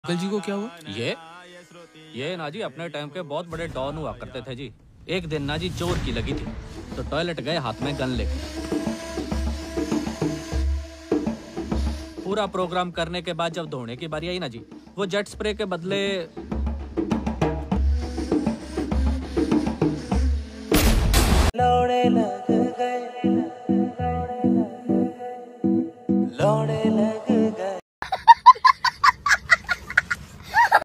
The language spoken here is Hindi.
अंकल जी को क्या हुआ? ये ना जी अपने टाइम के बहुत बड़े डॉन हुआ करते थे जी। एक दिन ना जी चोर की लगी थी तो टॉयलेट गए हाथ में गन लेके। पूरा प्रोग्राम करने के बाद जब धोने की बारी आई ना जी, वो जेट स्प्रे के बदले लौड़े लग गए।